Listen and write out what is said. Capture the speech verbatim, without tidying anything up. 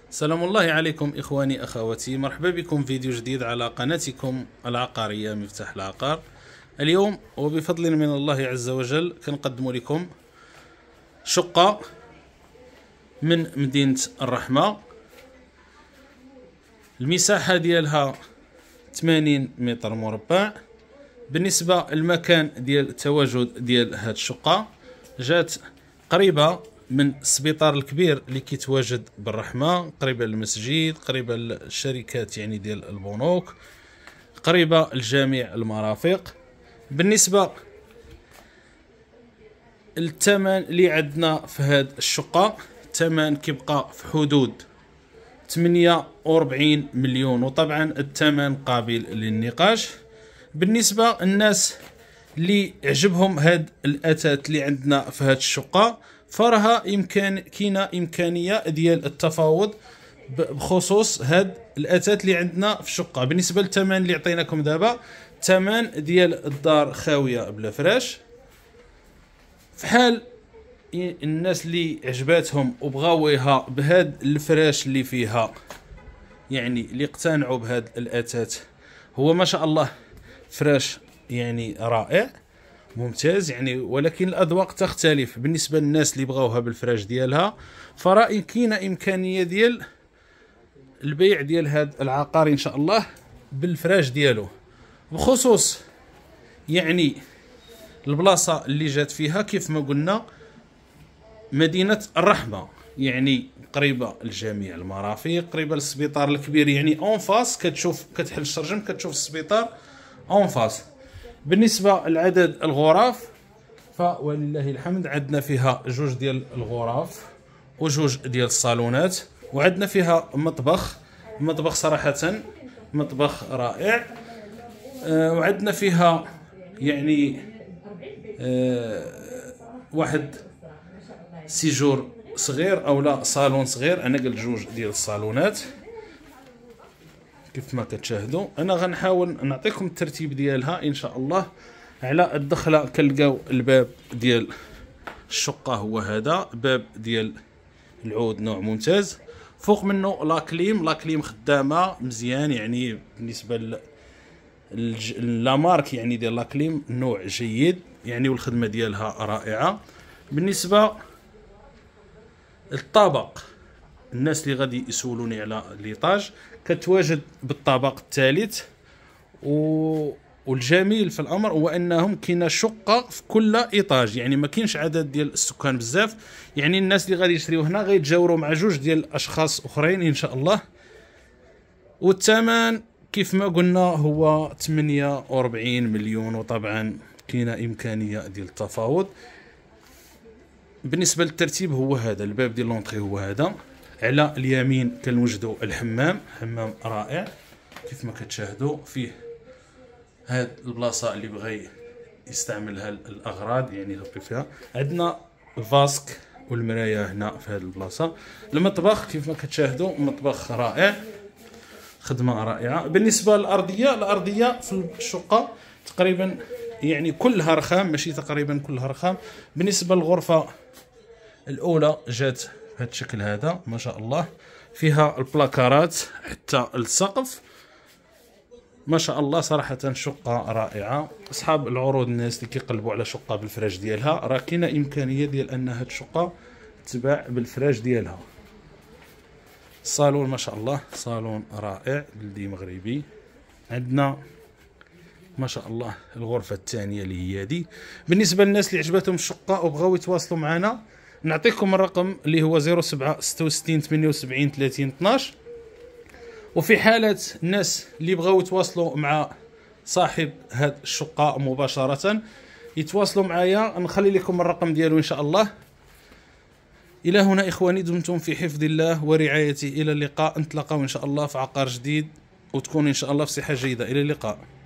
سلام الله عليكم إخواني أخواتي، مرحبا بكم فيديو جديد على قناتكم العقارية مفتاح العقار. اليوم وبفضل من الله عز وجل كنقدم لكم شقة من مدينة الرحمة. المساحة ديالها ثمانين متر مربع. بالنسبة للمكان ديال التواجد ديال هاد الشقة، جات قريبة من السبيطار الكبير اللي كيتواجد بالرحمة، قريبة للمسجد، قريبة للشركات يعني ديال البنوك، قريبة لجميع المرافق. بالنسبة للثمن اللي عندنا في هاد الشقة، الثمن كيبقى في حدود ثمانية وأربعين مليون، وطبعا الثمن قابل للنقاش. بالنسبة للناس اللي عجبهم هاد الأثاث اللي عندنا في هاد الشقة، فرها يمكن كاينه امكانيه ديال التفاوض بخصوص هاد الاثاث اللي عندنا في الشقه. بالنسبه للثمن اللي عطيناكم دابا، الثمن ديال الدار خاويه بلا فراش. في حال الناس اللي عجباتهم وبغاويها بهاد الفراش اللي فيها، يعني اللي اقتنعوا بهاد الاثاث، هو ما شاء الله فراش يعني رائع ممتاز يعني، ولكن الاذواق تختلف. بالنسبه للناس اللي بغاوها بالفراش ديالها، فرأي كاينه امكانيه ديال البيع ديال هذا العقار ان شاء الله بالفراش ديالو. بخصوص يعني البلاصه اللي جات فيها، كيف ما قلنا مدينه الرحمه، يعني قريبه لجميع المرافق، قريبه للسبيطار الكبير، يعني اون فاس كتشوف كتحل الشرجم كتشوف السبيطار اون فاس. بالنسبة لعدد الغرف، فولله الحمد عندنا فيها جوج ديال الغرف وجوج ديال الصالونات، وعندنا فيها مطبخ مطبخ صراحة مطبخ رائع. آه وعندنا فيها يعني آه واحد سيجور صغير او لا صالون صغير. انا قلت جوج ديال الصالونات كيف ما كتشاهدوا. انا غنحاول نعطيكم الترتيب ديالها ان شاء الله. على الدخله كنلقاو الباب ديال الشقه، هو هذا باب ديال العود نوع ممتاز. فوق منه لاكليم لاكليم خدامه مزيان، يعني بالنسبه للمارك يعني ديال لاكليم نوع جيد يعني، والخدمه ديالها رائعه. بالنسبه للطابق، الناس اللي غادي يسولوني على ليطاج، كتواجد بالطابق الثالث. و... والجميل في الامر هو انهم كاينه شقه في كل ايطاج، يعني ما كاينش عدد ديال السكان بزاف، يعني الناس اللي غادي يشريو هنا غيتجاوروا مع جوج ديال الاشخاص اخرين ان شاء الله. والثمن كيف ما قلنا هو ثمانية وأربعين مليون، وطبعا كاينه امكانيه ديال التفاوض. بالنسبه للترتيب هو هذا، الباب ديال لونطري هو هذا، على اليمين كنوجدوا الحمام، حمام رائع كيف ما كتشاهدوا. فيه هاد البلاصه اللي بغى يستعملها الاغراض يعني يبقي فيها. عندنا الفاسك والمرايه هنا في هاد البلاصه. المطبخ كيف ما كتشاهدوا مطبخ رائع، خدمه رائعه. بالنسبه للارضيه، الارضيه في الشقه تقريبا يعني كلها رخام، ماشي تقريبا كلها رخام. بالنسبه للغرفه الاولى جات بهذا الشكل هذا ما شاء الله، فيها البلاكارات حتى السقف ما شاء الله. صراحة شقة رائعة. أصحاب العروض، الناس اللي كيقلبوا على شقة بالفراش ديالها، راه كاينة إمكانية ديال أن هاد الشقة تباع بالفراش ديالها. الصالون ما شاء الله صالون رائع بلدي مغربي. عندنا ما شاء الله الغرفة الثانية اللي هي هذه. بالنسبة للناس اللي عجبتهم الشقة وبغاو يتواصلوا معنا، نعطيكم الرقم اللي هو صفر سبعة ستة وستين ثمانية وسبعين ثلاثين اثناش. وفي حالة الناس اللي بغاو يتواصلوا مع صاحب هاد الشقة مباشرة، يتواصلوا معايا، نخلي لكم الرقم ديالو ان شاء الله. الى هنا اخواني، دمتم في حفظ الله ورعايته. الى اللقاء، نتلاقاو ان شاء الله في عقار جديد، وتكون ان شاء الله في صحة جيدة. الى اللقاء.